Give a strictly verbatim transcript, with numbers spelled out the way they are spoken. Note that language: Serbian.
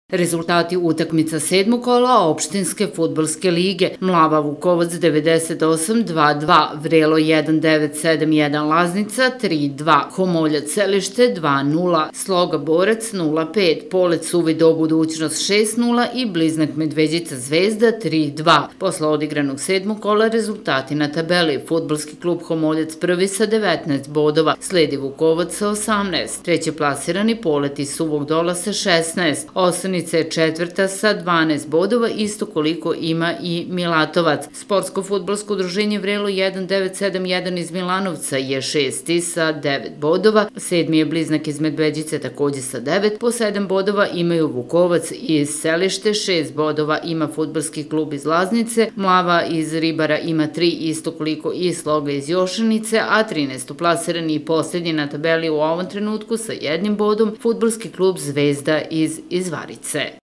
Rezultati utakmica sedmog kola opštinske fudbalske lige: Mlava Vukovac devedeset osam dva dva, Vrelo jedan devet sedam jedan, Laznica tri dva, Homoljac Selište dva nula, Sloga Borac nula pet, Polec Uvid o budućnost šest nula i Bliznak Medveđica Zvezda tri dva. Posle odigranog sedmog kola rezultati na tabeli: fudbalski klub Homoljac prvi sa devetnaest bodova, sledi Vukovac sa osamnaest, treće plasirani Polet iz Suvog Dola sa šesnaest, Osanica je četvrta sa dvanaest bodova, isto koliko ima i Milatovac. Sportsko-fudbalsko udruženje Vrelo jedan devet sedam jedan iz Milanovca je šesti sa devet bodova, sedmi je Bliznak iz Medveđice takođe sa devet, po sedam bodova imaju Vukovac i Selište, šest bodova ima fudbalski klub iz Laznice, Mlava iz Ribara ima tri, isto koliko i Sloga iz Jošanice, a trinaesto plasirani i posljednji na tabeli u ovom trenutku sa jednim bodom fudbalski klub Zvezda iz Izvarice.